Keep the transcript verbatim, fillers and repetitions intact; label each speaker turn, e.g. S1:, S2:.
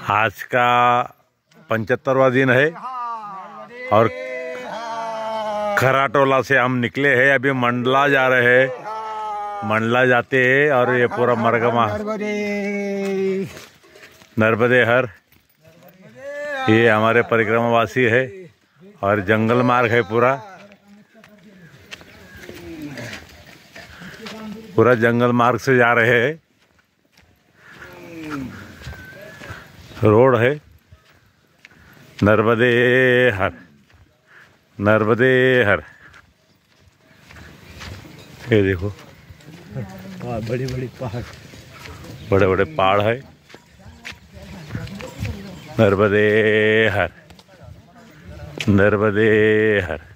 S1: आज का पचहत्तरवां दिन है और खराटोला से हम निकले हैं। अभी मंडला जा रहे हैं। मंडला जाते हैं और ये पूरा मरगमा नर्मदे हर, ये हमारे परिक्रमावासी है और जंगल मार्ग है। पूरा पूरा जंगल मार्ग से जा रहे हैं। रोड है नर्मदे हर, नर्मदे हर। ये देखो
S2: बड़ी बड़ी पहाड़,
S1: बड़े बड़े पहाड़ है। नर्मदे हर, नर्मदे हर।